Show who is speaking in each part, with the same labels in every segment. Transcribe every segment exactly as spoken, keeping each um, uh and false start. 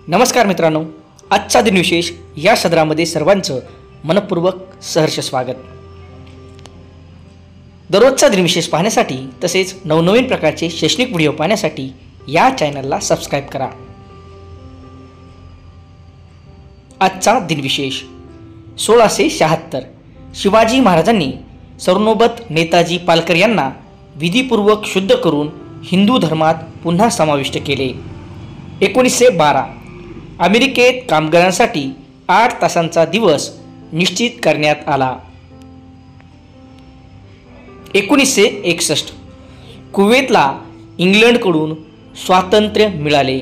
Speaker 1: नमस्कार मित्रांनो, आजचा दिनविशेष या सदरामध्ये सर्वांचं मनपूर्वक सहर्ष स्वागत। दररोजचा दिनविशेष पाहण्यासाठी तसेच नवनवीन प्रकारचे शैक्षणिक व्हिडिओ पाहण्यासाठी या चॅनलला सबस्क्राइब करा। आजचा दिनविशेष सोळाशे शहात्तर शिवाजी महाराजांनी सर्वोन्नत नेताजी पालकर यांना विधिपूर्वक शुद्ध करून हिंदू धर्मात पुन्हा समाविष्ट केले। एकोणीसशे बारा अमेरिकेत कामगारांसाठी आठ तासांचा दिवस निश्चित करण्यात आला। एकोणीसशे एकसष्ट कुवेतला इंग्लंडकडून स्वातंत्र्य मिळाले।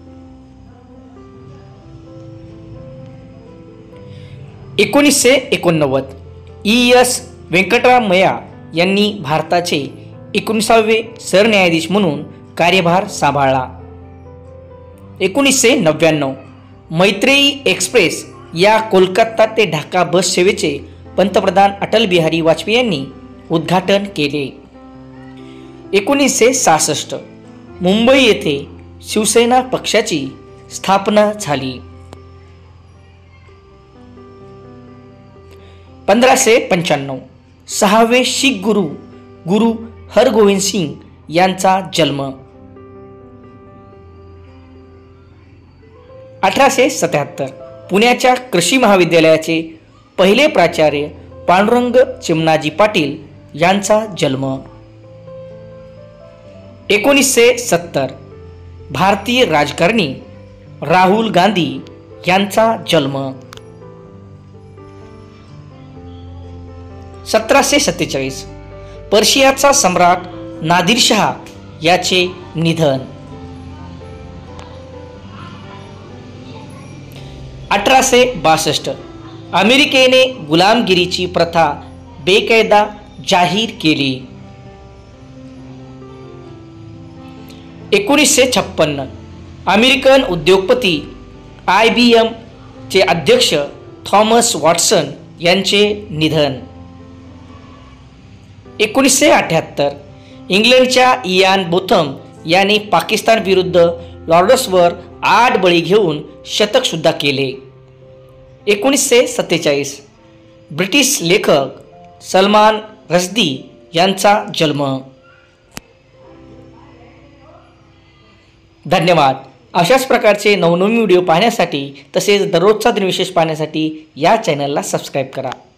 Speaker 1: एकोणीसशे एकोणनव्वद ई एस व्यंकटरामय्या यांनी भारताचे एकोणीसावे सरन्यायाधीश म्हणून कार्यभार सांभाळला। एकोणीसशे नव्याण्णव मैत्रेयी एक्सप्रेस या कोलकाता ते ढाका बस सेवेचे पंतप्रधान अटल बिहारी वाजपेयी यांनी उद्घाटन केले। एकोणीसशे सहासष्ट मुंबई येथे शिवसेना पक्षाची स्थापना झाली। पंधराशे पंच्याण्णव सहावे शीख गुरु गुरु हरगोविंद सिंग यांचा जन्म। अठराशे सत्याहत्तर पुण्याच्या कृषी महाविद्यालयाचे पहिले प्राचार्य पांडुरंग चिमणाजी पाटील यांचा जन्म। एकोणीसशे सत्तर भारतीय राजकारणी राहुल गांधी यांचा जन्म। सतराशे सत्तेचाळीस पर्शियाचा सम्राट नादिरशाह याचे निधन। अठराशे बासष्ट अमेरिकेने गुलामगिरीची प्रथा बेकायदा जाहीर केली। एकोणीसशे छप्पन्न अमेरिकन उद्योगपती आय बी एम चे अध्यक्ष थॉमस वॉटसन यांचे निधन। एकोणीसशे अठ्याहत्तर इंग्लंडच्या इयान बोथम याने पाकिस्तान विरुद्ध लॉर्ड्सवर आठ बळी घेऊन शतक सुद्धा केले। एकोणीसशे सत्तेचाळीस ब्रिटिश लेखक सलमान रश्दी यांचा जन्म। धन्यवाद। अशाच प्रकारचे नवनवीन व्हिडिओ पाहण्यासाठी तसेच दररोजचा दिनविशेष पाहण्यासाठी या चॅनलला सबस्क्राइब करा।